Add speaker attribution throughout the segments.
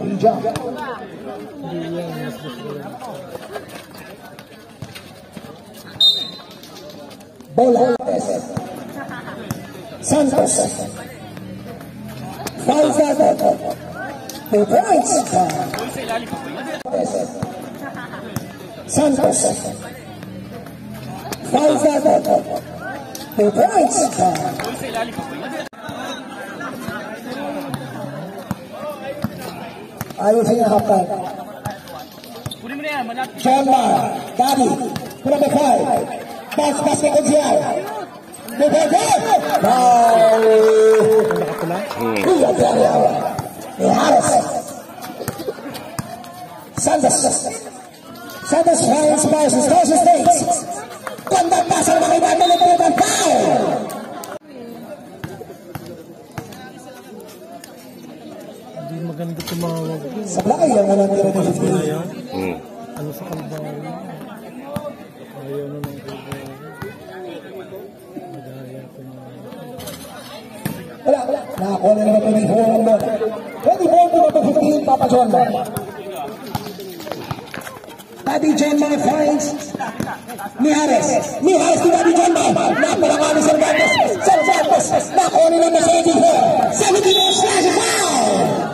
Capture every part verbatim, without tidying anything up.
Speaker 1: hijab. Bola Santos. Falzado. Two points. Santos. Falzado. Two points. Ayusin ang half-time. John Mar, Gabi, number five. Bounce basket on G R. Number five. Foul. Iya Daniel. Mihares. Santos. Santos finds Moses. Moses takes. Kontak pasal makaibahan na ng foul.
Speaker 2: Maganda tumawag yun.
Speaker 1: Sa blakay lang naman tira ng fifteen.
Speaker 2: Hmm. Ano sa kalbaw? Ayaw na ng kalbaw. Madaya tumawag.
Speaker 1: Wala, wala. Nakakuha na naman twenty-four ang bola. twenty-four to number fifteen, Papa John Mar. Daddy John Mar finds Mihares. Mihares to Daddy John Mar. Napalaka ni Cervantes. Cervantes. Nakuha na naman seventy-four. seventy-four slash foul.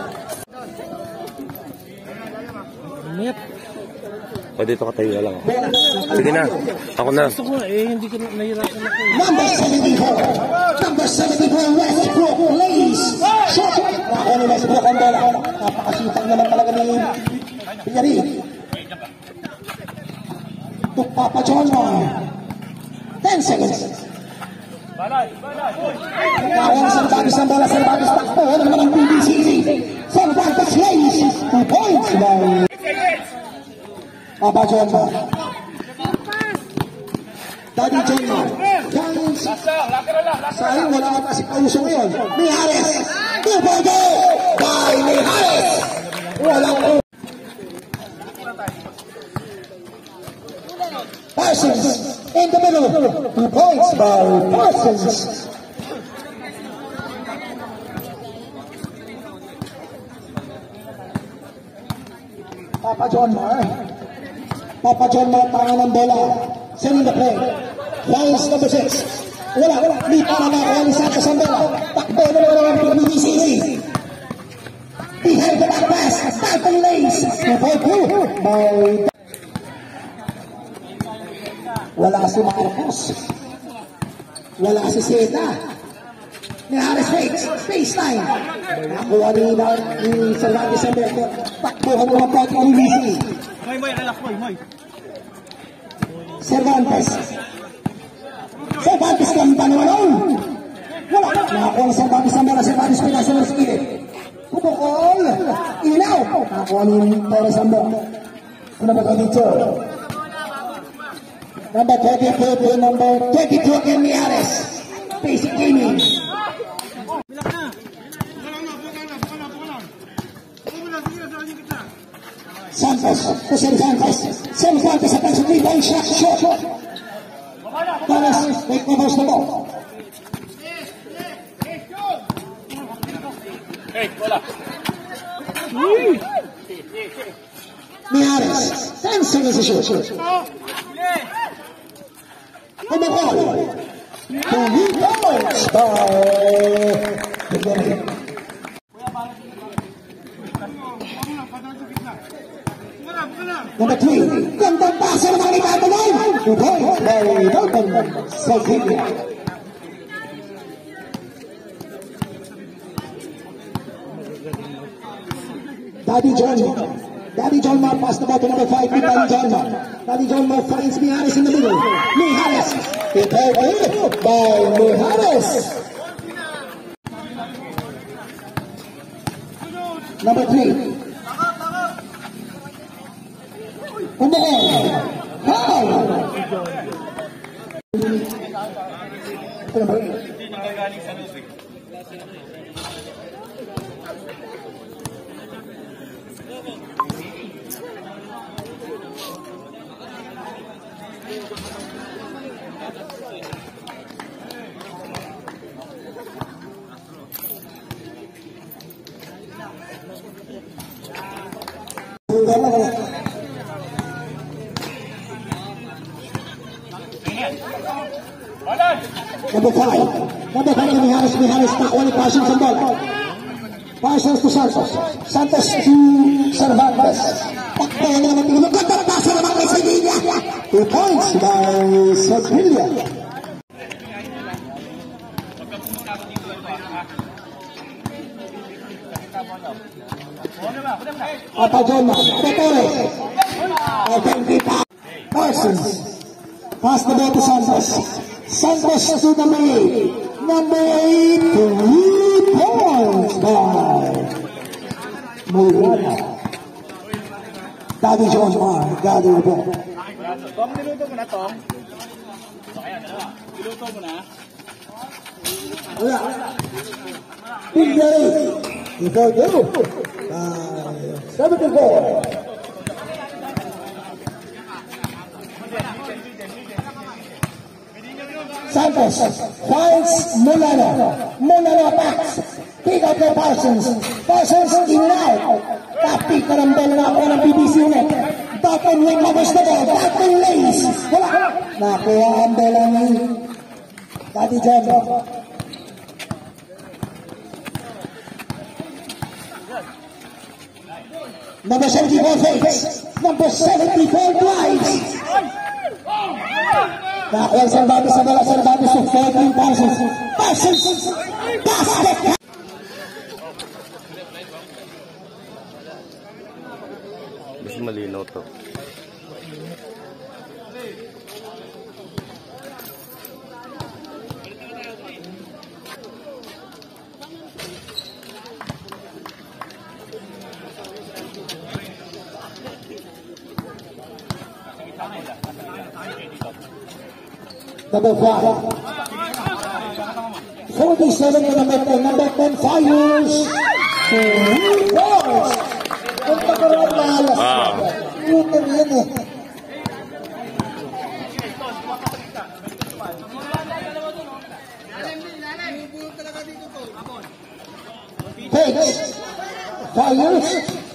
Speaker 2: Net.
Speaker 3: O dito ka tayo lang. Sige na. Ako na.
Speaker 2: Gusto ko eh, hindi ko nahirapan ako.
Speaker 1: Number seventy-four. Number seventy-four, Westbrook, Lace. Shot. Ako ni Westbrook ang bola. Napakasipag naman talaga ni Piyari. To Papa John Mar. ten seconds. Ako ang Cervantes ang bola. Cervantes takpo. Ano naman ang P B C? Cervantes Lace. Two points by Papa John Mar. Daddy John Mar. Giants. Sayang wala ka kasi pauso ngayon. Mihares. Two point by Mihares. Walang po. Parsons in the middle. Two points by Parsons. Papa John Mar. Papa John Mar, pangan ng bola. Sending the play. Lines number six. Wala, wala. Lipa na nakuha ni Santos ang bola. Takbo na naman ang P B C. Behind the back pass. Falcon Lace. two point two by... Wala si Marcos. Wala si Zeta. Mihares fakes. Baseline. Nakuha ni Cervantes ang bola. Takbo ang mga pati ng P B C.
Speaker 2: Moy, moy, relax, moy, moy.
Speaker 1: Cervantes. Cervantes kang panulong. Wala. Nakakuha ni Cervantes ang bola. Cervantes pinasa ng skillet. Pupukol. Ilaw. Nakakuha ni Torres ang bola. Ano ba ito dito? Number twenty-two to number twenty-two again, Mihares. Basic gaming. Santos, to Cervantes. Cervantes attempts a three-point shot. Short. Torres, take the first ball. Mihares, ten seconds to shoot. On the ball. Two points by the number three, gandang pasa ng mga ibabalay. Two points by Dalton Salvilla. Daddy John Mar. Daddy John Mar pass the ball to number five. Daddy John Mar. Daddy John Mar finds Mihares in the middle. Mihares. Two points by Mihares. Number three. On the ball. Foul. Governor. Number five. Number five, Mihares, Mihares, nakuha ni Parsons ang ball. Parsons to Santos. Santos to Cervantes. Takbo na naman tingin. Maganda na pasa naman kay Sevilla. Two points by Sevilla. Apa Joma, Torres. Open deep. Parsons. Pass the ball to Santos. Santos to number eight. Number eight, three points by Mulana. Daddy John Mar, Daddy the ball.
Speaker 4: Tong, niluto mo na, Tong. Niluto mo na.
Speaker 1: Wala. Pinday. Ikaw go. seventy-four. Santos finds Mulano. Mulano attacks. Pick up the Parsons. Parsons in and out. Tapi ka ng ball na ako ng B B C ulit. Button wing covers the ball. Button lays. Wala. Nakuha ang bola ni Daddy John. Number seventy-four fakes. Number seventy-four drives. Nakuha sa babi sa bola sa babi sa fourteen Parsons. Parsons. Basket.
Speaker 3: Mas malinaw to.
Speaker 1: Number five. forty-seven to number ten. Number ten fires. Three balls. Kung pagkaroon na alas.
Speaker 3: Wow.
Speaker 1: Shooter yan eh. Takes. Fires.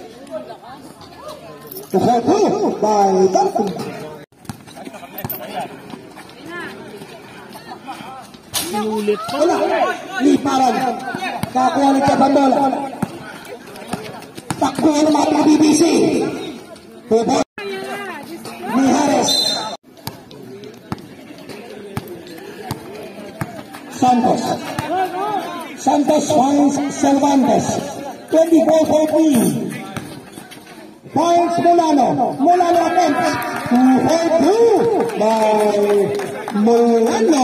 Speaker 1: To four two by Dalton.
Speaker 2: Inulit pa.
Speaker 1: Wala. Liparan. Kakuha ng kapang bola. Takbo ng mga B B C. Pupo. Mihares. Santos. Santos finds Cervantes. twenty-four fourteen. Points Mulano. Mulano attempts. two four two by Mulano.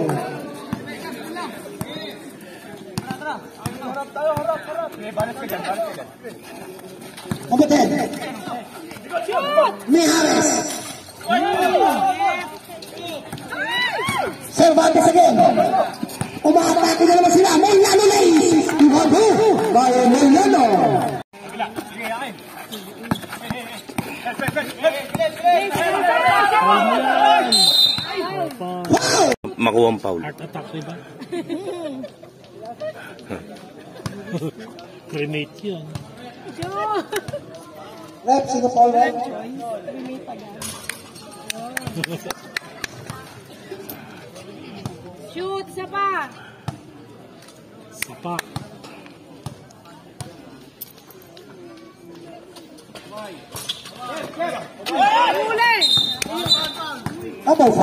Speaker 1: Number ten. Mihares. Cervantes again. Umaatake na naman sila. Mulano lays. two one two by Mulano. Wow!
Speaker 3: Makuha ang foul.
Speaker 2: Heart attack, diba? Cremate yun.
Speaker 1: Rep, sino Paul Rep?
Speaker 5: Shoot, isa pa.
Speaker 2: Sapak.
Speaker 5: Huli!
Speaker 1: Ano fa?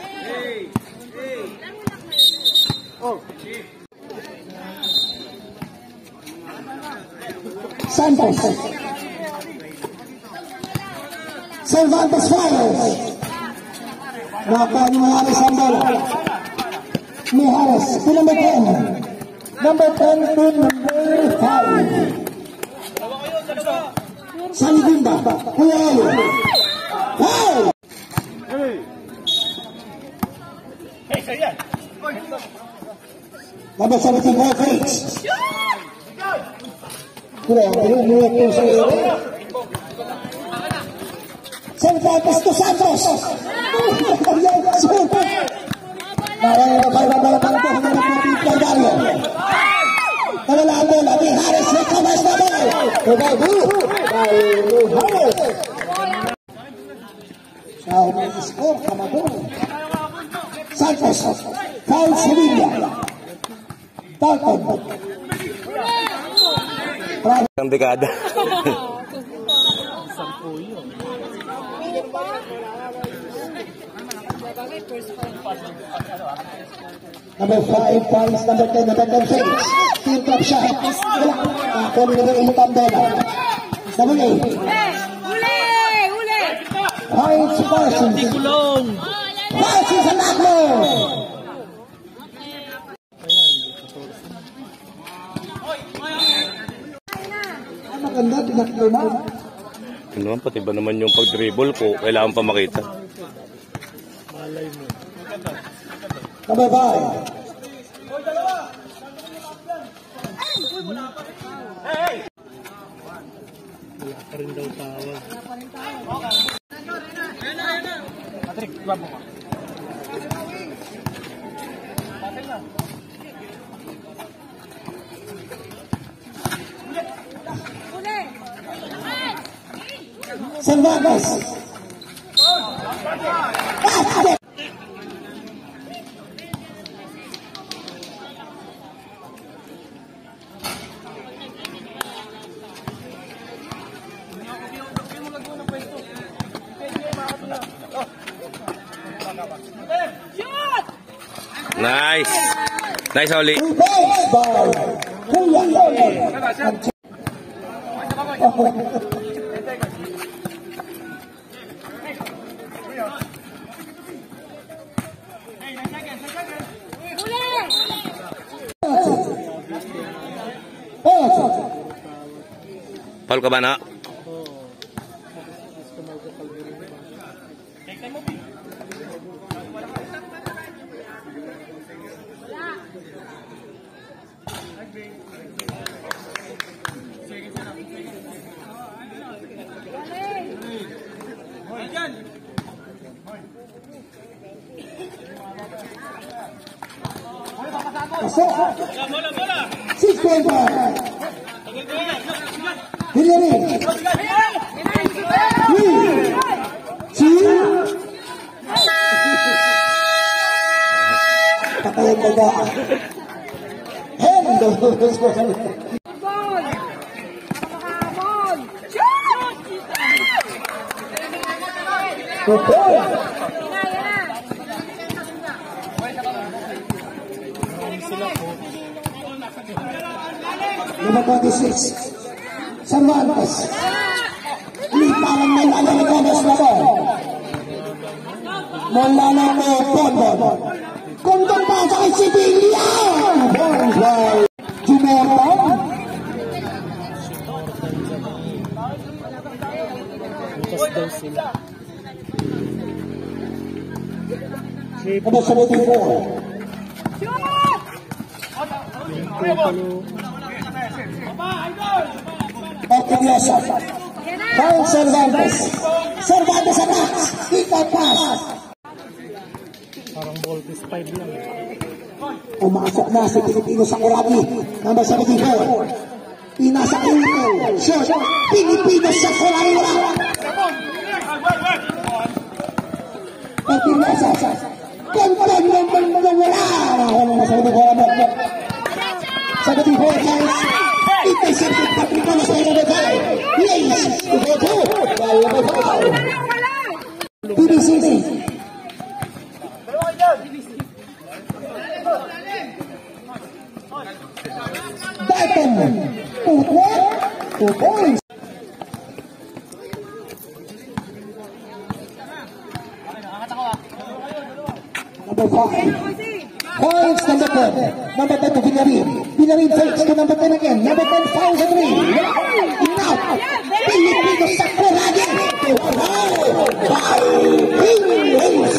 Speaker 1: Santos. Cervantes fires. Nakakuha ni Mihares ang bola. Mihares to number ten. Number ten to number five. Saligunda. Huyalo. Wow! Number seventy-four fakes. Grabe, umuwi po sa iyo. Cervantes to Santos. Parang yung kapal na pala pala ito. Hanggang ang mga Dario. Nawala ang bola. Mihares recovers the ball. Rebado by Lujares. Sa unang score, Kamador. Santos, foul Sevilla. Dalton.
Speaker 3: Ang dekada.
Speaker 1: Number five points, number ten, number ten face. Team club shot. Ako ni number eight ang bola. Number eight.
Speaker 5: Uli! Uli!
Speaker 1: Points Parsons. Parsons ang naklo. Ang maganda, tinaklo na.
Speaker 3: Ano naman, pati ba naman yung pag-dribble ko, kailangan pa makita.
Speaker 1: Number five.
Speaker 2: Wala pa rin daw tawag.
Speaker 4: Patrick, grab mo.
Speaker 5: Uli!
Speaker 1: Cervantes.
Speaker 3: Nice! Nice, Oli.
Speaker 1: Reverse by Kuya Lolo.
Speaker 3: Paul ka ba na?
Speaker 1: Six point five. Hillary. Three. Two. Patayin mo ba? Hendo.
Speaker 5: Ball! Ball! Shoot!
Speaker 1: Good ball. Number twenty-six. Cervantes. Liparan may lalaki Gomez na po. Molana mo Pondo. Kondon pa sa kay Sibilia. Balls by Jumeron.
Speaker 2: Bukas daw sila.
Speaker 1: Number seventy-four. Ortiguesa. Paul Cervantes. Cervantes attacks. Ika pass.
Speaker 2: Parang ball is five lang.
Speaker 1: Pumasok na si Pilipino sa Kuragi. Number seventy-four. Pinasa Pilipino. Short. Pilipino sa Kuragi. Ortiguesa. Kontrol naman na wala. Ako na nasa ito ko. seventy-four points. Ipesipit Patrick sa number five. Yes. Number two. Number five. P B C D. Dalton. Two points. Two points. Number five. Points number ten. Number ten to Villarin. Villarin fakes to number ten again. Number ten fouls a three. Enough. Pilipino sa Kuragi. Wow. By Pingles.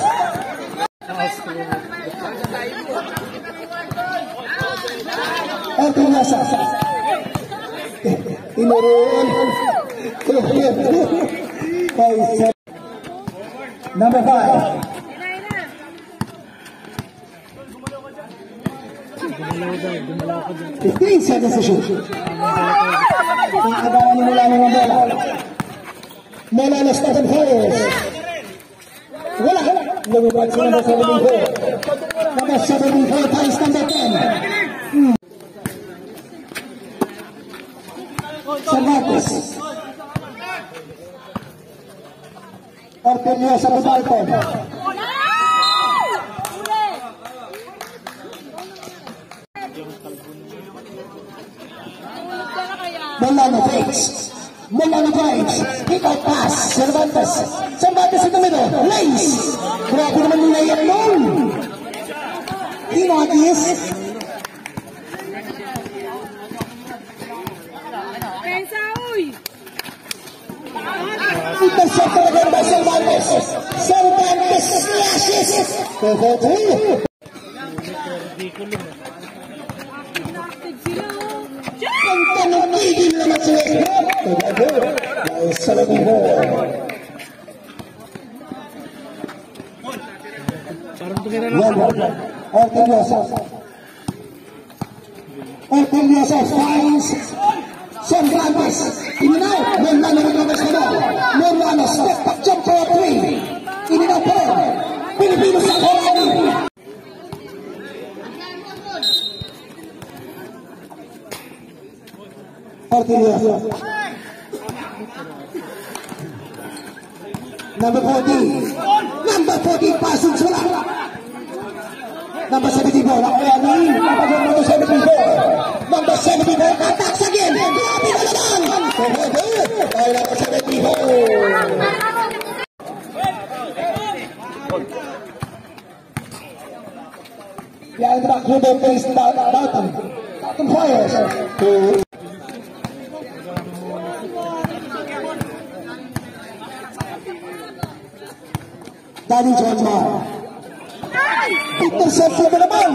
Speaker 1: Ortiguesa. Inuruan. Number five.
Speaker 2: Dumalaw daw, dumalaw ka dyan.
Speaker 1: fifteen seconds to shoot. Nakagawa ni Molano ng bola. Molano starting players. Wala. Lumipad si number seventy-four. Number seventy-four times number ten. Hmm. Cervantes. Ortelio sa Rosalto. Molano fakes. Molano fakes. Kick out pass. Cervantes. Cervantes in the middle. Lace. Grabe naman nila yan doon. Tinotis.
Speaker 5: Pensa, uy!
Speaker 1: Intercept again by Cervantes. Cervantes slashes. four four three.
Speaker 5: Inactive sila, oh.
Speaker 1: Ang tanong-tigil naman si Westbrook. Ay, seventy-four.
Speaker 2: Parang tumira lang.
Speaker 1: One one. Ortelioso. Ortelioso finds Cervantes. Iminaw. Molano recommends the ball. Molano step back jump for a three. Iminaw po. Pilipino sa Corani. Ortelioso. Number fourteen. Number fourteen passes wala. Number seventy-four. Nakuha ni number seventy-four. Number seventy-four attacks again. Grabe na naman. Ay, number seventy-four. Behind the back, Ruben plays Dalton. Dalton fires. Two. Danny John Mar. Interception na naman.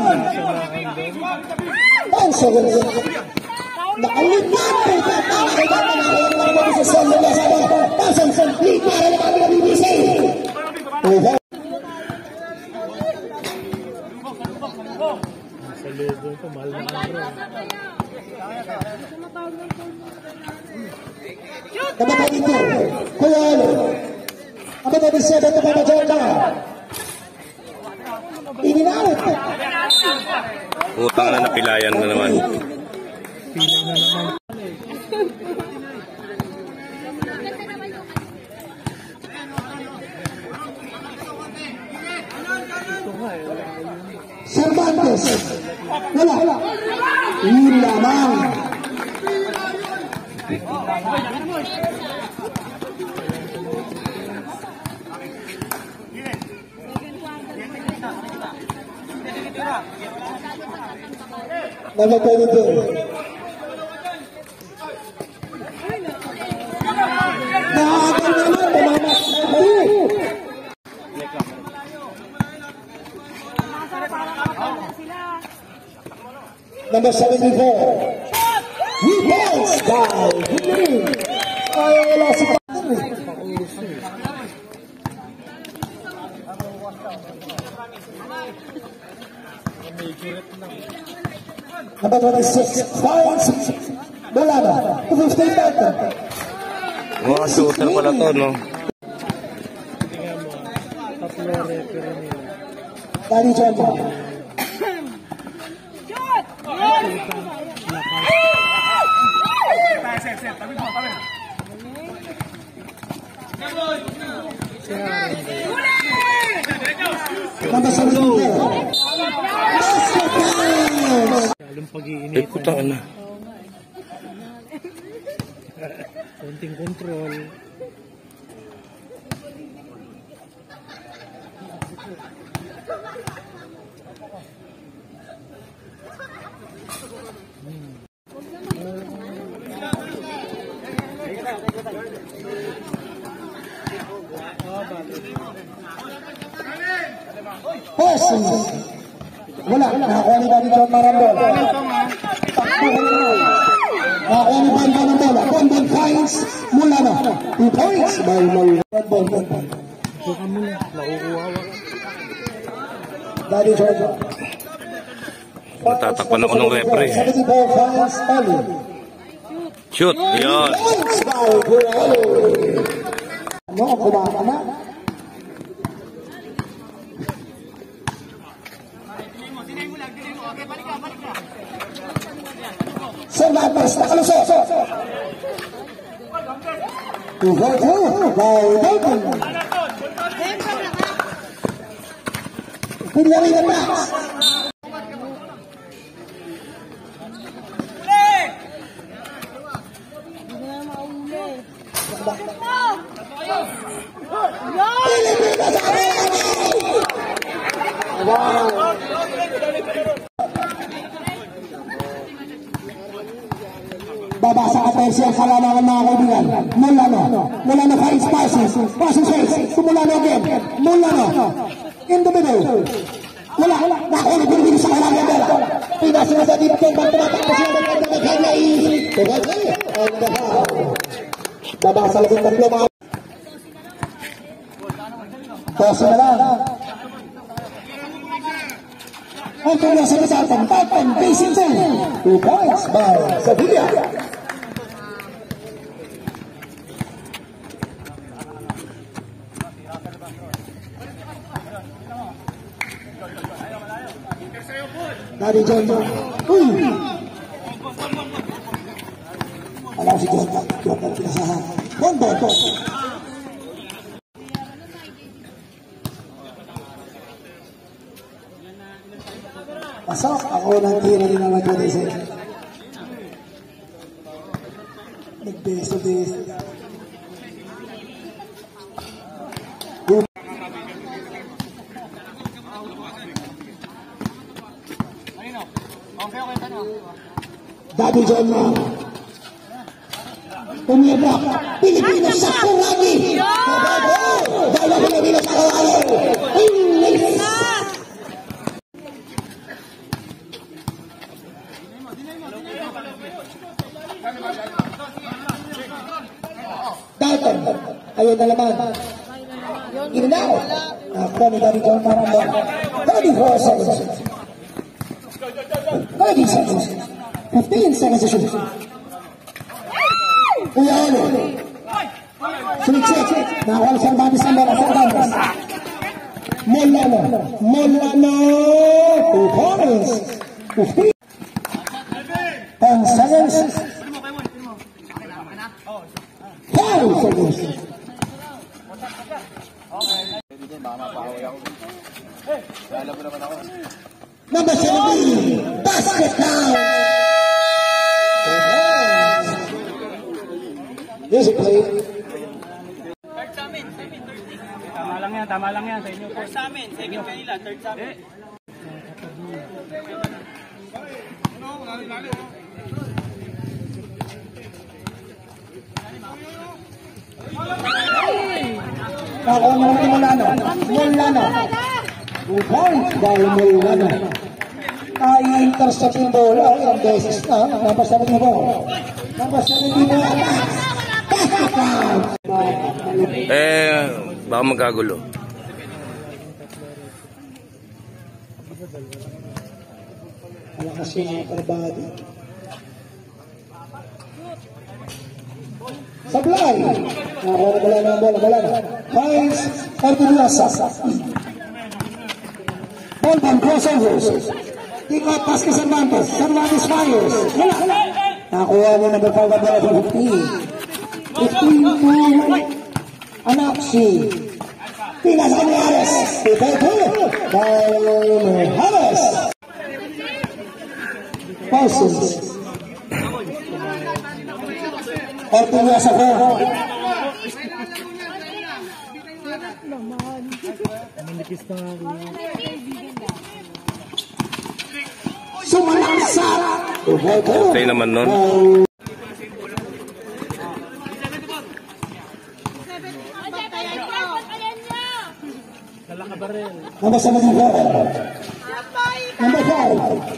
Speaker 1: Ang sagot. Nakalipat. Nakalipat na naman sa solo na sa pasang sandli para naman na B B C. Over.
Speaker 2: Sa level ko, mahal na araw.
Speaker 1: Number twenty-two. Kuyalo. Number twenty-seven to Papa Jordan. In-and-out.
Speaker 3: Utang na napilayan na naman.
Speaker 2: Pila na naman.
Speaker 1: Cervantes. Wala. Yun lamang. Number twenty-two. Nakakal naman, tumamas. Number seventy-four. Rebounds by Hidley. Ayaw wala si Patrick. Number twenty-six. Fouls. Molano. To fifteen Dalton.
Speaker 3: Mga shooter pala to, no?
Speaker 2: Tingnan mo, tatlo referee nila.
Speaker 1: Danny John.
Speaker 5: Shot!
Speaker 1: Number seventy-four.
Speaker 2: Lalong pag-iinit.
Speaker 3: Eh, putang na.
Speaker 2: Konting control.
Speaker 1: Person. Wala. Nakakuha ni Danny John Marambol. Nakakuha ni Bamba ng bola. Bamba finds Molano. Two points by Molano.
Speaker 2: Ito ka muna. Nakukuha ka.
Speaker 1: Danny John.
Speaker 3: Natatakpan ako ng repre.
Speaker 1: seventy-four points only.
Speaker 3: Shoot. Yun.
Speaker 1: Points by Buralo. Ano ang kumaka na? Cervantes nakalusot. two for two by Dalton. Pinlari na Max. Pilipinas sa wow. Babasa ka tayo siya kalamangan mga kaibigan. Mulano. Mulano finds passes. Passes face. Sumulano again. Mulano. In the middle. Wala. Nakuha ko rin sa kalamangan nila. Pinasira sa deep ten. Tumatakbo siya ng kanya ng kanya. And the foul. Babasa lang yung tatlo mga. Tosa na lang. Ang kanya sa kasatang Dalton facing two. Two points by Sevilla. Dari John John. Uy! Alam si John John. John John pinasahan. Bondo. Pasok ako ng tira din naman ko din sa'yo. Nagbeso-beso. Daddy John na. Umiyak. Pilipinas sa Kuragi. Dahil ako Pilipinas sa Kuragi. English. Dalton. Ayun na naman. Ginanaw. Ako ni Daddy John Maramba. thirty-four seconds. thirty seconds. fifteen seconds to shoot. Uyano. Sumiksik. Nakawal sa Cervantes ang bola. Cervantes. Molano. Molano. Two points. fifteen. ten seconds. five seconds. Number seventeen. Basket down. Music play.
Speaker 4: Third sa amin, second, third. Tama lang yan, tama lang yan sa inyo. Third sa amin, second kanila, third sa amin.
Speaker 1: Ako naman yung Mulano. Mulano. Two points dahil Mulano. Ay-intercept yung bola. Ilang beses na. Number seven na ball. Number seven na ball.
Speaker 3: Eh, baka magkagulo.
Speaker 1: Wala kasi mga karabado. Sablay. Nakakuha na bola na bola. Bola na. Hines Arturiasa. Bolton crossovers. Pick up pass kay Cervantes. Cervantes fires. Wala. Nakakuha na number five at bola sa fifteen. fifteen to Anaxi. Pinas kami Ares. Pipeto. By Harris. Parsons. Arturiasa ko.
Speaker 2: Manikis na nga.
Speaker 1: Sumalaksa.
Speaker 3: Tayo naman nun.
Speaker 1: Number seventy-four. Number five.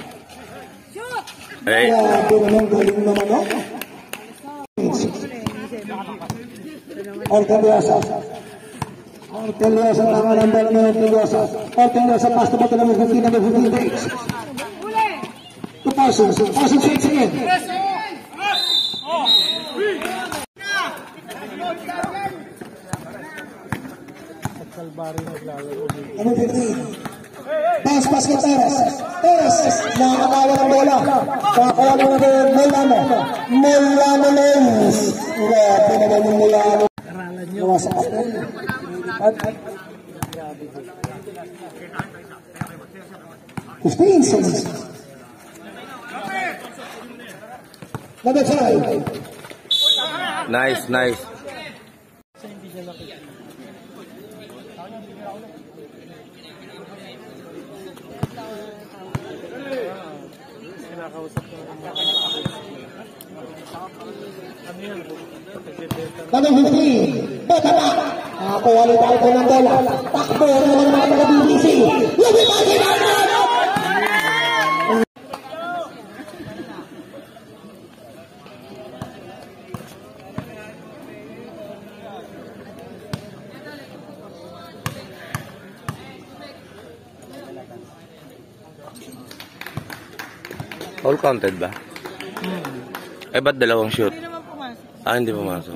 Speaker 3: Eh,
Speaker 1: Kaya pinanong galing naman o. Orteliasa. Orteliasa tama number ng Orteliasa. Orteliasa pass to bottom number fifteen, number fifteen breaks. Parsons. Parsons shakes again.
Speaker 2: Kalbari naglalaro.
Speaker 1: Number fifteen. Bounce pass kay Torres. Torres. Nakakawa ng bola. Nakakuha ng Molano. Molano Lens. Grabe naman yung Molano. Gawa sa kapal. fifteen seconds. Number five.
Speaker 3: Nice, nice.
Speaker 1: Number fifteen. Botama. Nakakuha ni Dalpo ng bola. Takbo naman mga taga-B B C. Lubi pa si Dalpo!
Speaker 3: All counted ba?
Speaker 2: Hmm.
Speaker 3: Eh, ba't dalawang shoot?
Speaker 5: Hindi naman pumasok.
Speaker 3: Ah, hindi pumasok.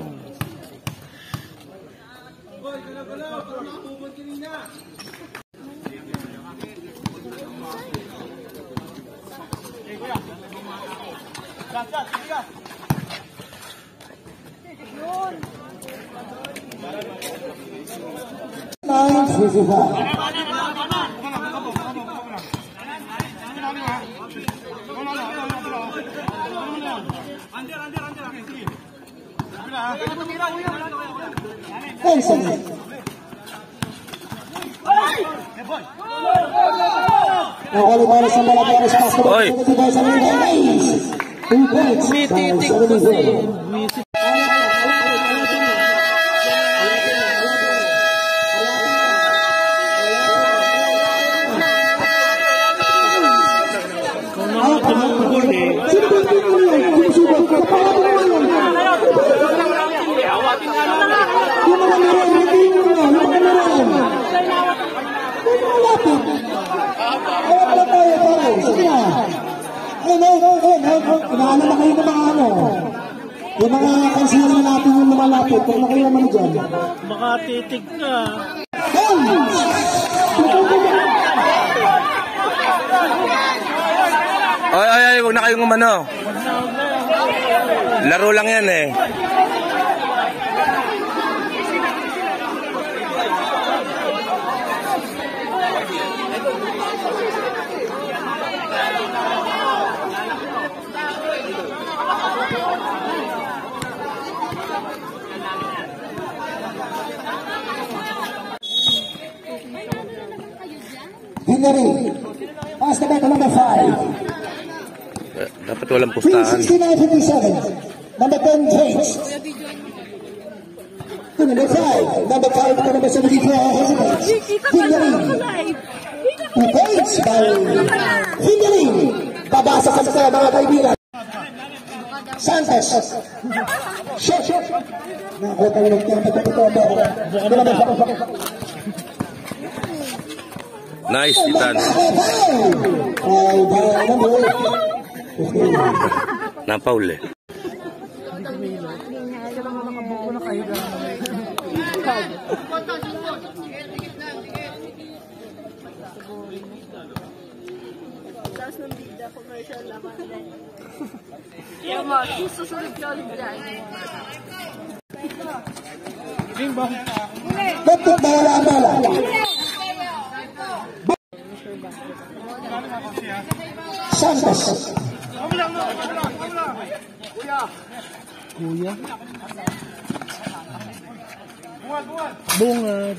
Speaker 1: nine fifty-five. Benson. Nakalimutan sa Malabares basketball.
Speaker 3: Oy.
Speaker 1: Two points.
Speaker 2: Mititik kasi. Kung nakatulog eh.
Speaker 1: Inaano na kayo ng mga ano? Yung mga kansila natin yung lumalapit. Kaya na kayo naman dyan.
Speaker 2: Baka titig ka.
Speaker 3: Ay, ay, ay, huwag na kayong umano. Laro lang yan eh.
Speaker 1: Hillary. Pass the back to number five.
Speaker 3: Eh, Dapat walang
Speaker 1: three
Speaker 3: pustahan.
Speaker 1: sixty-nine fifty-seven. Number ten, James. To number five. Number five to number seventy-four, hesitates. Hillary. Two points by Hillary. Babasa sa mga mga kaibigan. Santos. Shot. Nakota ulit yung pagkakita.
Speaker 3: Nice, Titan. Napaul eh.
Speaker 5: Tapos ng bida, commercial naman. Yung mga, susunod ka ulit dyan.
Speaker 1: Betul bola bola. Santos.
Speaker 2: Kuya. Bungad.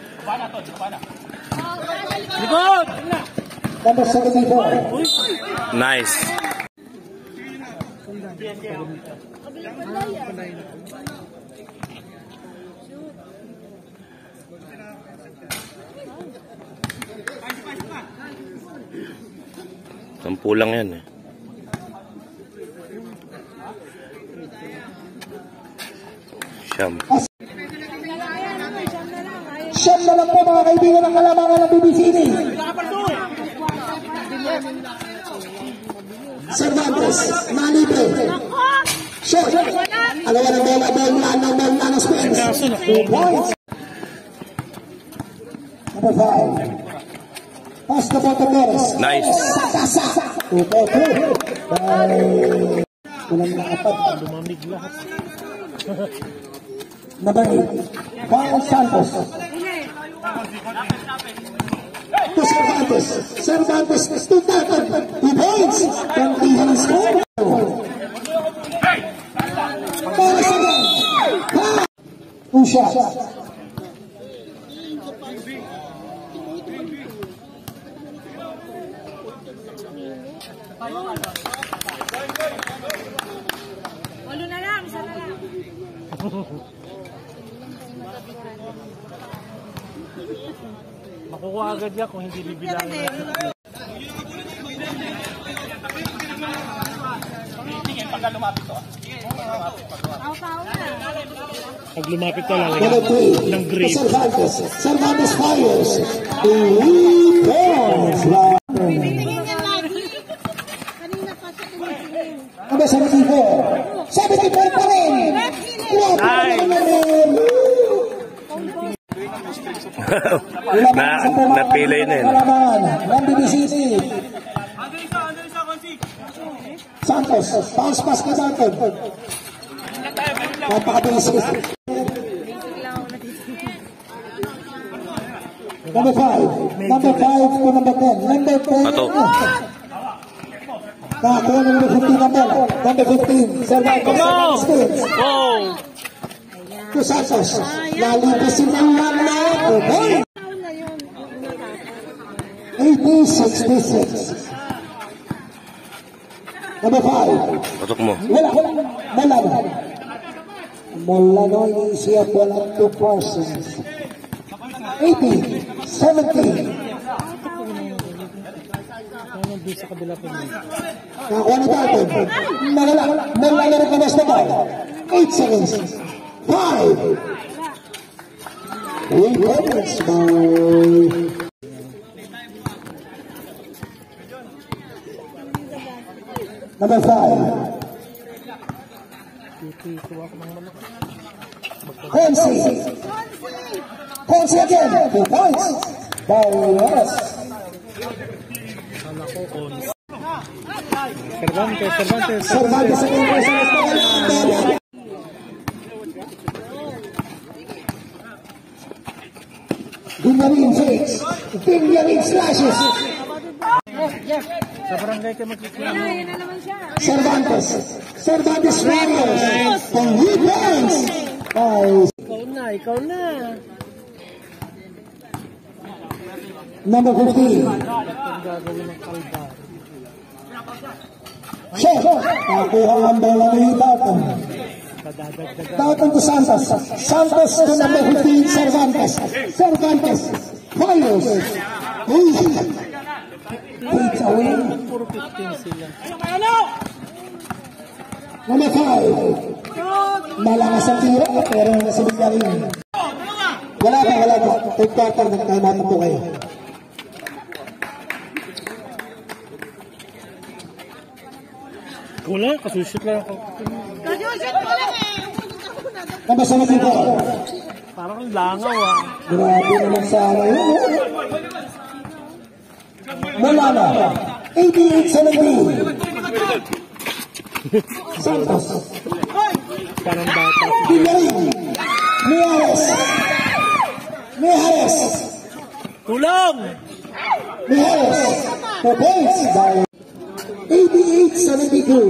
Speaker 2: Likod!
Speaker 1: Number seventy-four.
Speaker 3: Nice. Sampu lang yan eh. Siyam.
Speaker 1: Siyam na lang po mga kaibigan ng kalamangan ng B B C ini. Cervantes, nalibre. Short. Alawa ng bola, bola na ng bola ng Spence. Two points. Number five. Pass the ball to Torres.
Speaker 3: Nice.
Speaker 1: Sakasa. Two for two. Ay, walang nakapat.
Speaker 2: Lumamig lahat.
Speaker 1: Number eight. Juan Santos. To Cervantes. Cervantes to Tatan. Two points. Contihan score. Torres again. Two shots.
Speaker 5: Walo na lang, isa na lang.
Speaker 2: Makukuha agad niya kung hindi bibilangin. Pag lumapit ka lang,
Speaker 1: Number three.
Speaker 2: ng grade.
Speaker 1: Cervantes. Cervantes fires. Three points.
Speaker 5: Tingin niya lagi. Kanina pa siya tumitingin.
Speaker 1: Number seventy-four. seventy-four pa rin.
Speaker 2: Nice.
Speaker 3: na, napilay na yun.
Speaker 1: Nandini City. Santos. Bounce pass ka Santos. Napakabilis. Number five. Number five to number ten. Number ten.
Speaker 3: Ato.
Speaker 1: Nakakuha ng number fifteen na bola. Number fifteen. Cervantes. Spins.
Speaker 2: Oh!
Speaker 1: To Santos. Lalipasin ng mana. Okay. eighty sixty-six. Number five.
Speaker 3: Patok mo.
Speaker 1: Wala. Wala. Mula no, iniisip walang two persons. eighty seventy.
Speaker 2: Ano doon sa kabila po niya?
Speaker 1: Nakakuha na tayo. Nagala. Nagala rin kamas na tayo. eight seconds. five. three points by number five. Honsi. Honsi again. Two points by Ross.
Speaker 2: Cervantes, Cervantes.
Speaker 1: Cervantes sa Cervantes. Vinyarin fakes. Vinyarin slashes.
Speaker 2: Sa barangay ka magkikita.
Speaker 5: Ayun na naman siya.
Speaker 1: Cervantes. Cervantes Warriors. For three points. By
Speaker 2: Ikaw na, ikaw na.
Speaker 1: number fifteen.
Speaker 2: Ang gagawin ng kalbar.
Speaker 1: Shot. Nakuha ang bola ni Dalton.
Speaker 2: Kadadagdag.
Speaker 1: Dalton to Santos. Santos to number fifteen. Cervantes. Cervantes. Fires. Eight away.
Speaker 2: Puro fifteen sila.
Speaker 1: Number five. Malakas ang tira pero nasunod na rin. Wala pa, wala pa. Third quarter, nag-time out po kayo.
Speaker 2: Wala, kasushoot lang ako.
Speaker 5: Kasushoot mo lang eh.
Speaker 1: Number seventy-four.
Speaker 2: Parang langaw ah.
Speaker 1: Grabe naman sana yun. Wala na. eighty-eight seventeen. Santos.
Speaker 2: Parang bata.
Speaker 1: Pilarin. Mijares. Mijares.
Speaker 2: Tulong!
Speaker 1: Mijares. The points by eighty-eight seventy-two.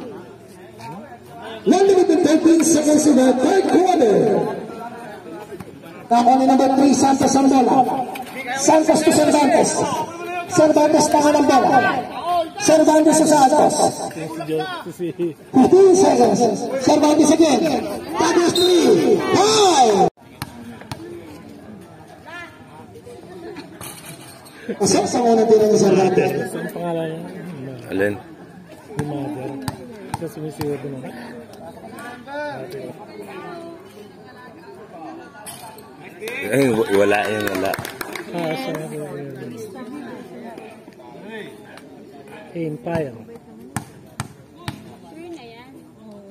Speaker 1: one minute and thirteen seconds in the third quarter. Nakuha ni number three, Santos ang bola. Santos to Cervantes. Cervantes tanga ng bola. Cervantes to Santos. fifteen seconds. Cervantes again. That is three. Five. Asa sa unang tira ni Cervantes?
Speaker 2: Ang pangalan niya?
Speaker 3: Alin?
Speaker 2: Si Mother. Siya sumisiyo doon.
Speaker 3: Eh, wala yan, wala.
Speaker 2: Ah, siya. Empire.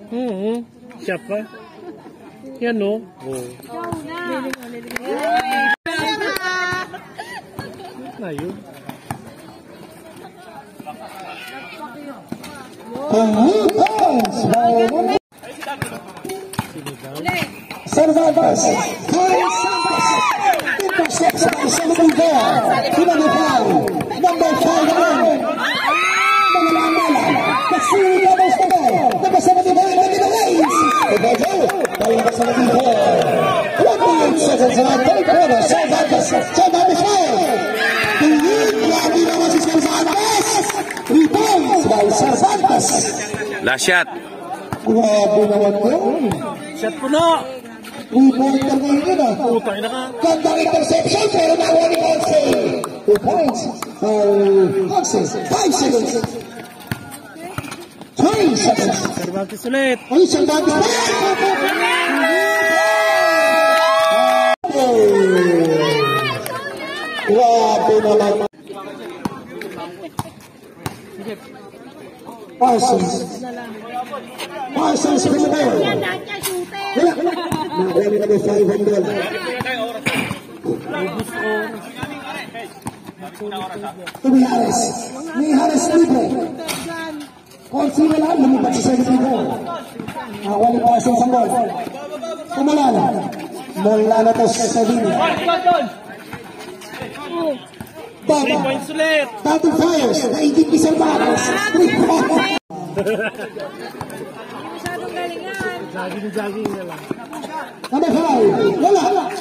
Speaker 2: Oo. Siya pa. Yan o. Oo. Na yun.
Speaker 1: Cervantes, Kyle Santos, intercepts by Senator Bear, number five, number five again. Nangalangala, Kasiri Lamos na ba? Number seventy-four, number eight. Ibejo, number seventy-four. twenty-eight seconds on third quarter, Cervantes, Cervantes five. Tingin, lagi naman si Cervantes. Three points by Cervantes.
Speaker 3: Last shot.
Speaker 1: Grabe naman yun.
Speaker 2: Shot po na.
Speaker 1: Three-pointer ngayon yun ah.
Speaker 2: Putang ina ka.
Speaker 1: Gandang interception pero nakuha ni Ponce. Two points for Ponce. Five seconds. Three seconds.
Speaker 2: Cervantes ulit.
Speaker 1: Ay, Cervantes. Grabe naman. Parsons. Parsons with the ball. Wala, wala. Nakuha ni kami five hundred. Tubi Harris. Ni Harris libre. Konsi na lang, lumipat sa seventy-four. Nakuha ni Parsons ang ball. Tumalala. Mula na to sa Sabine.
Speaker 2: Three points ulit.
Speaker 1: Tattoo fires. Naigit ni Cervantes. Three points.
Speaker 5: Masyadong galing yan.
Speaker 2: Jogging-jogging na lang.
Speaker 1: Number five. Wala.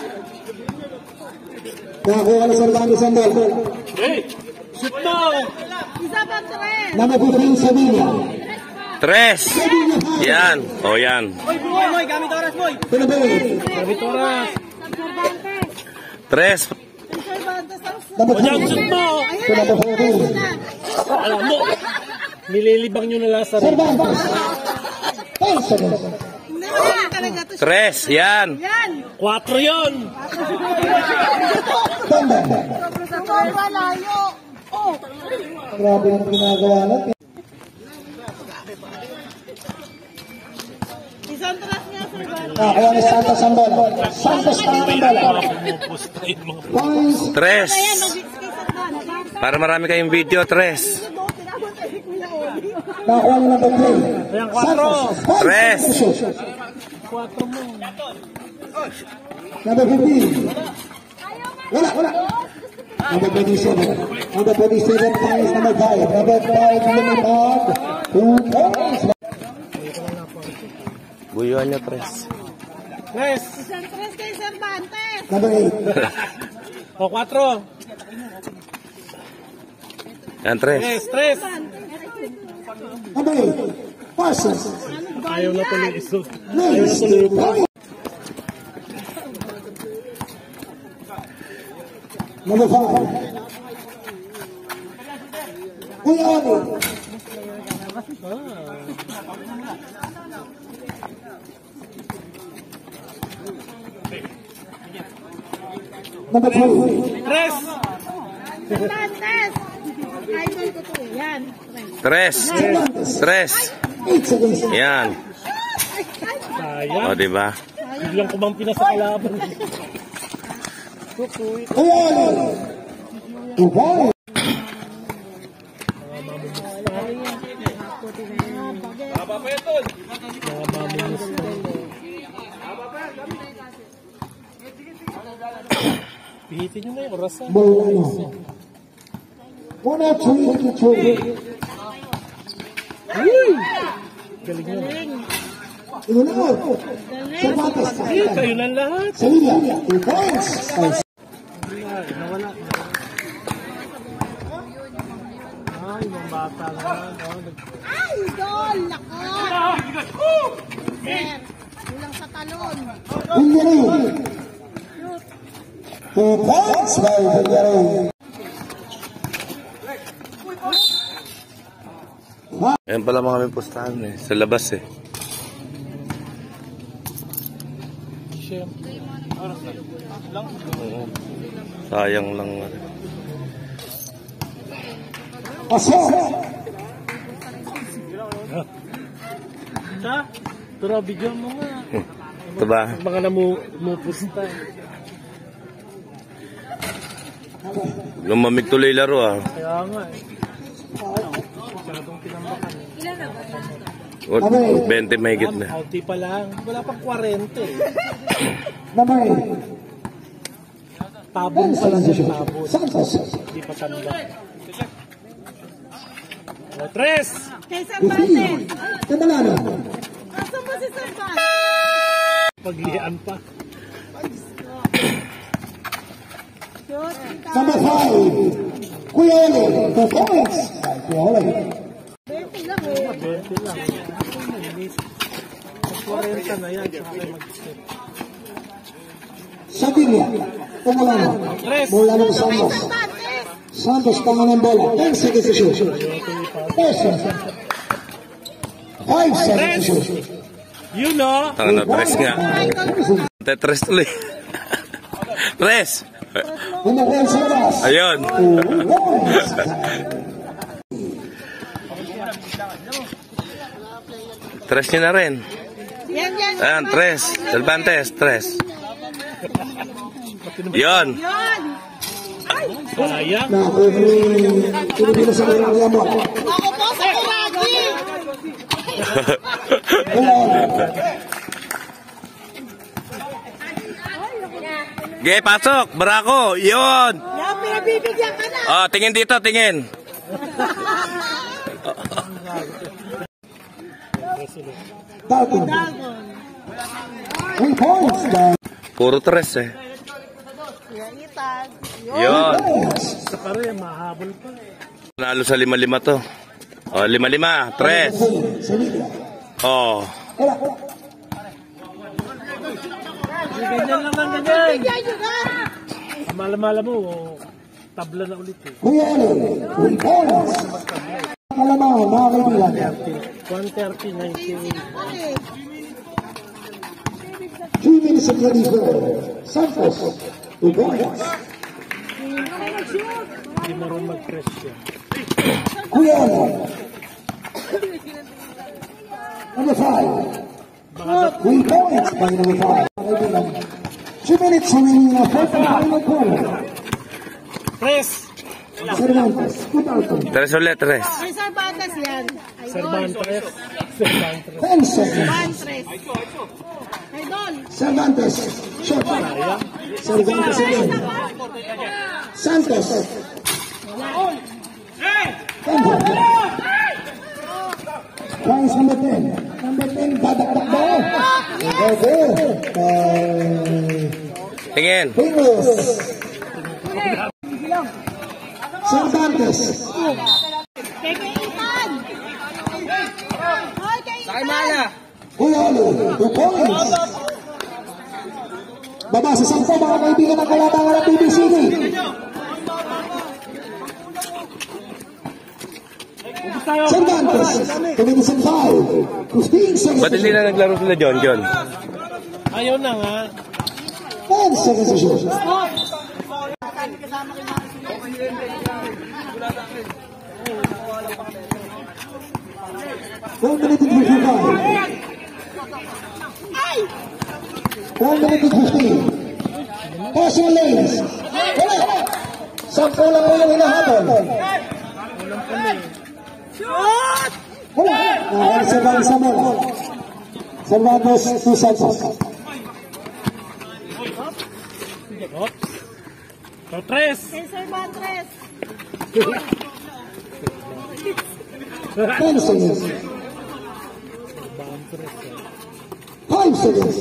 Speaker 1: Nakakuha ni Cervantes ang ball.
Speaker 2: Hey! Shoot mo!
Speaker 5: Isa pa tres.
Speaker 1: Number fifteen, Sevilla.
Speaker 3: Tres. Yan. O yan.
Speaker 4: Boy, boy, boy, gamit oras, boy.
Speaker 1: Pinabay.
Speaker 2: Gamit oras.
Speaker 5: Cervantes.
Speaker 3: Tres.
Speaker 5: Cervantes ang
Speaker 1: Number
Speaker 2: O dyan,
Speaker 1: five.
Speaker 2: shoot mo!
Speaker 1: Number fourteen.
Speaker 2: Alam mo, nililibang nyo na lang sa rin.
Speaker 1: Cervantes. Five seconds.
Speaker 5: Hindi talaga to.
Speaker 3: Tres. Yan.
Speaker 5: Yan.
Speaker 2: Quatro yun!
Speaker 1: Tanda.
Speaker 5: Sa torwa layo. Oh.
Speaker 1: Grabe ang ginagawa natin.
Speaker 5: Isang tres nga, Cervantes.
Speaker 1: Nakakuha ni Santos ang ball. Santos pa ang ball.
Speaker 2: Pusta yung mga...
Speaker 1: Points.
Speaker 3: Tres.
Speaker 5: Ayan, nag-hits kay Cervantes.
Speaker 3: Para marami kayong video. Tres.
Speaker 1: Nakakuha ni number three.
Speaker 2: Ayan, quatro.
Speaker 1: Five
Speaker 3: Tres.
Speaker 1: seconds.
Speaker 2: Quatro mo.
Speaker 1: Number fifteen. Wala, wala. Number twenty-seven. Number twenty-seven points, number five. Number five, limited. Two points.
Speaker 3: Buyuan nyo, tres.
Speaker 2: Tres.
Speaker 5: Isang tres kay Cervantes.
Speaker 1: Number eight.
Speaker 2: O, quatro.
Speaker 3: Yan, tres.
Speaker 2: Tres, tres.
Speaker 1: Number eight. Parsons.
Speaker 2: Ayaw na tuloy iso.
Speaker 1: Nice. Two points. Number five. Kuya Oni. Number two.
Speaker 2: Tres.
Speaker 5: Cervantes. Idol ko to. Yan.
Speaker 3: Tres. Tres.
Speaker 1: Eight seconds.
Speaker 3: Yan.
Speaker 2: Sayang.
Speaker 3: O, diba?
Speaker 2: Biglang kumampi na sa kalaban.
Speaker 1: Kuya Oni. Two points.
Speaker 2: Mga mamunis na. Pihitin nyo na yung oras. ah.
Speaker 1: Bolano. One oh three to two.
Speaker 2: Uy! Galing nyo.
Speaker 1: Inunaw. Cervantes.
Speaker 2: Eh, kayo na lahat.
Speaker 1: Sevilla. Two points.
Speaker 2: Ay, nawala. Ay, mga bata na. Oh, nag-
Speaker 5: Idol. Lako. Sir. Kulang sa talon.
Speaker 1: Villarreal. Two points by Villarreal.
Speaker 3: Ayan pala mga kami pustahan eh. Sa labas eh.
Speaker 2: Siyempre.
Speaker 3: Oo. Sayang lang.
Speaker 1: Pasok.
Speaker 2: Sa? Tara, bigyan mo nga.
Speaker 3: Ito ba?
Speaker 2: Mga namupusta.
Speaker 3: Lumamig tuloy laro ah.
Speaker 2: Kaya nga eh. Masyadong tinambakan eh.
Speaker 3: O, twenty mahigit na.
Speaker 2: Outie pa lang. Wala pang forty eh.
Speaker 1: Number eight.
Speaker 2: Tabon pa lang yung tabon.
Speaker 1: Santos.
Speaker 2: Hindi pa tanda. O, tres!
Speaker 5: Kay Cervantes.
Speaker 1: Tabalano.
Speaker 5: Asan mo si Cervantes?
Speaker 2: Paglian pa.
Speaker 5: Shoot.
Speaker 1: Number five. Kuya Oli. Two points. Kuya Oli.
Speaker 5: twenty lang eh.
Speaker 2: twenty lang. forty na yan. Saka kayo mag-step.
Speaker 1: Sabilla. Tabalano.
Speaker 2: Tres!
Speaker 1: Mula ng Santos.
Speaker 5: Cervantes.
Speaker 1: Santos tangan ng bola. ten seconds to shoot. Ten Five seconds to shoot.
Speaker 2: You know!
Speaker 3: Ano, tres nga. Tetres tuloy. Tres!
Speaker 1: Bumukol sa labas.
Speaker 3: Ayun.
Speaker 1: Points.
Speaker 3: Tres nyo na rin.
Speaker 5: Yan, yan.
Speaker 3: Ayan, tres. Cervantes, tres. Yun.
Speaker 5: Yan.
Speaker 2: Sayang.
Speaker 1: Na kung pinipino sa mga mo.
Speaker 5: Ako po sa Kuragi.
Speaker 3: Ge, pasok. Barako. Yun.
Speaker 5: Yan, pinabibigyan ka na.
Speaker 3: Oh, tingin dito, tingin.
Speaker 1: Dalton. Three points.
Speaker 3: Puro tres eh.
Speaker 5: Yan, Itan.
Speaker 3: Yun.
Speaker 2: Sa pare, mahabol pa.
Speaker 3: Nalo sa lima-lima to. Oh, lima-lima. Tres.
Speaker 1: Sevilla.
Speaker 3: Oh.
Speaker 1: Wala, wala.
Speaker 2: Ganyan lang ang ganyan.
Speaker 5: Bigyan nyo na.
Speaker 2: Malamala mo, tabla na ulit eh.
Speaker 1: Kuya Oli. Three points. Kalaman, mga kaibigan.
Speaker 2: one thirty, ninety-eight.
Speaker 1: Three minutes and twenty-four. Santos. Two points.
Speaker 2: Hindi mo rin mag-press yan.
Speaker 1: Kuya Oli. Number five. Three points by number five. Two minutes remaining in the first and final quarter.
Speaker 2: Press!
Speaker 1: Cervantes. Two Dalton.
Speaker 3: Tres ulit, tres.
Speaker 5: Ay, Cervantes yan. Idol.
Speaker 2: Cervantes. Cervantes.
Speaker 1: Ten seconds.
Speaker 5: Cervantes. Idol.
Speaker 1: Cervantes. Shot. Cervantes again. Santos. Tempo. Prize number ten. Number ten, badakdak ba? Okay. Uh,
Speaker 3: Tingin.
Speaker 1: Fingers. Cervantes.
Speaker 5: Kay kay Itan. Hoy, kay Itan.
Speaker 1: Kuya Oli. Two points. Baba sa sampo mga kaibigan ng kalabangan ng P B C D. Cervantes. Two minutes and five. Fifteen seconds.
Speaker 3: Ba't hindi na naglaro sila John, John?
Speaker 2: Ayaw na nga.
Speaker 1: Ten seconds to shoot. One minute and fifty-five. One minute and fifteen. Passing lanes. Wala. Sampo lang po yung hinahabol.
Speaker 5: Shoot!
Speaker 1: Wala. Ah, Cervantes sa bola. Cervantes to Santos.
Speaker 2: Oops. So, tres!
Speaker 5: Kay Cervantes.
Speaker 1: Ten seconds. Five seconds.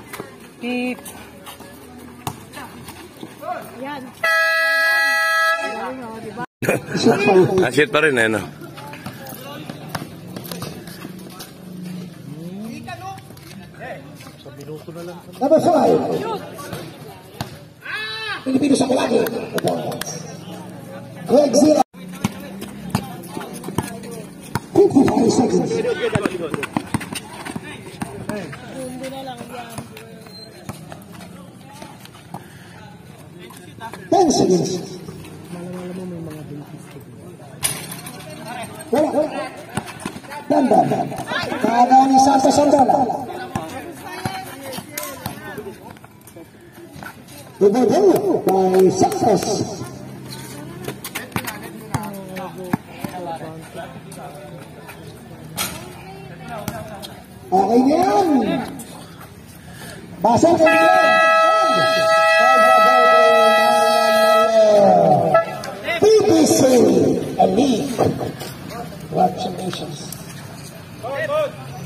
Speaker 5: Yan.
Speaker 1: Shot foul.
Speaker 3: Ah, shit pa rin eh, no?
Speaker 1: Number five. Pilipino sa Kulagi. Greg Zira. fifty-five seconds.
Speaker 5: Hindi na lang yan.
Speaker 1: Ten seconds. Wala, wala. London. Kaya ni Santos Andola. Ibado by Santos. Okay na yan. Basag na yan. P P C Elite. Congratulations.